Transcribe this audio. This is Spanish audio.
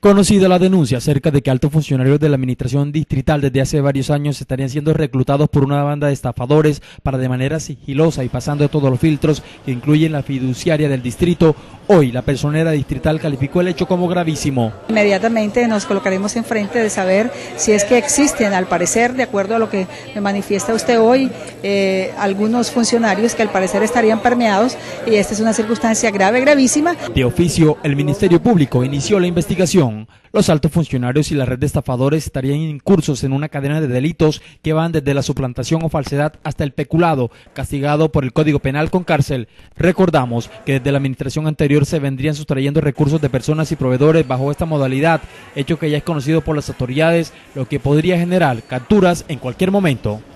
Conocida la denuncia acerca de que altos funcionarios de la administración distrital desde hace varios años estarían siendo reclutados por una banda de estafadores para de manera sigilosa y pasando de todos los filtros que incluyen la fiduciaria del distrito, hoy la personera distrital calificó el hecho como gravísimo. Inmediatamente nos colocaremos enfrente de saber si es que existen, al parecer, de acuerdo a lo que me manifiesta usted hoy, algunos funcionarios que al parecer estarían permeados, y esta es una circunstancia grave, gravísima. De oficio, el Ministerio Público inició la investigación. Los altos funcionarios y la red de estafadores estarían incursos en una cadena de delitos que van desde la suplantación o falsedad hasta el peculado, castigado por el Código Penal con cárcel. Recordamos que desde la administración anterior se vendrían sustrayendo recursos de personas y proveedores bajo esta modalidad, hecho que ya es conocido por las autoridades, lo que podría generar capturas en cualquier momento.